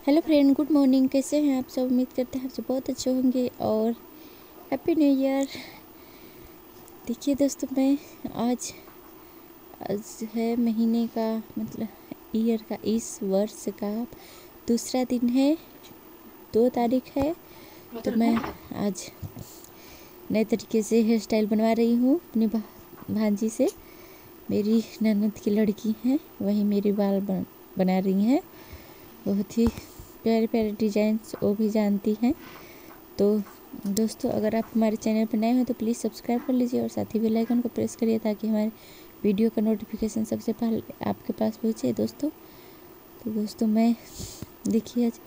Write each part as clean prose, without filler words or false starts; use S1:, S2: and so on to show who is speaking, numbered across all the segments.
S1: Hello friend, good morning. कैसे हैं आप सब? उम्मीद करते हैं आप सब बहुत अच्छे होंगे और हैप्पी न्यू ईयर। देखिए दोस्तों, मैं आज है महीने का मतलब ईयर का, इस वर्ष का दूसरा दिन है, 2 तारीख है। तो मैं आज नए तरीके से हेयर स्टाइल बनवा रही हूँ अपनी भांजी से। मेरी ननद की लड़की हैं, वही मेरे बाल बना रही हैं। बहुत ही प्यारे प्यारे डिजाइन्स वो भी जानती हैं। तो दोस्तों, अगर आप हमारे चैनल पर नए हो तो प्लीज़ सब्सक्राइब कर लीजिए और साथ ही बेल आइकन को प्रेस करिए ताकि हमारे वीडियो का नोटिफिकेशन सबसे पहले आपके पास पहुँचे दोस्तों। तो दोस्तों, मैं देखिए आज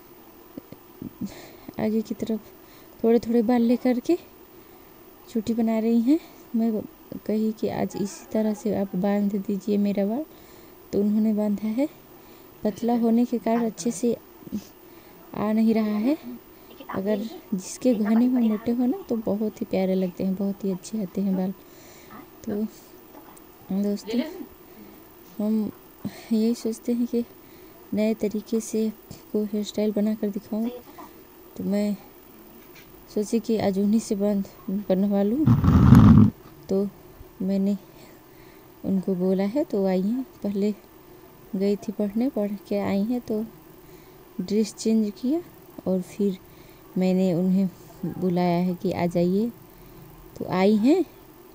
S1: आगे की तरफ थोड़े थोड़े बाल लेकर के चोटी बना रही हैं। मैं कही कि आज इसी तरह से आप बांध दीजिए मेरा बाल, तो उन्होंने बांधा है। पतला होने के कारण अच्छे से आ नहीं रहा है। अगर जिसके घने हो, मोटे हो ना, तो बहुत ही प्यारे लगते हैं, बहुत ही अच्छे आते हैं बाल। तो दोस्तों, हम यही सोचते हैं कि नए तरीके से को हेयर स्टाइल बना कर दिखाऊं। तो मैं सोची कि आज उन्हीं से बनवा लूँ। तो मैंने उनको बोला है, तो आई हैं। पहले गई थी पढ़ने, पढ़ के आई हैं तो ड्रेस चेंज किया और फिर मैंने उन्हें बुलाया है कि आ जाइए। तो आई हैं।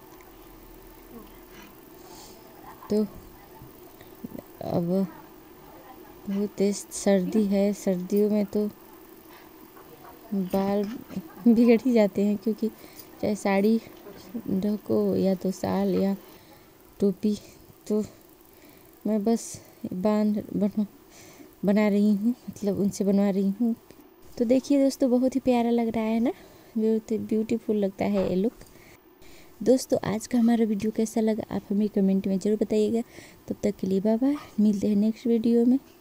S1: तो अब बहुत तेज सर्दी है, सर्दियों में तो बाल बिगड़ ही जाते हैं, क्योंकि चाहे साड़ी ढको या तो शाल या टोपी। तो मैं बस बना रही हूँ, मतलब उनसे बनवा रही हूँ। तो देखिए दोस्तों, बहुत ही प्यारा लग रहा है ना, ब्यूटीफुल लगता है ये लुक। दोस्तों, आज का हमारा वीडियो कैसा लगा आप हमें कमेंट में ज़रूर बताइएगा। तब तक के लिए बाय बाय, मिलते हैं नेक्स्ट वीडियो में।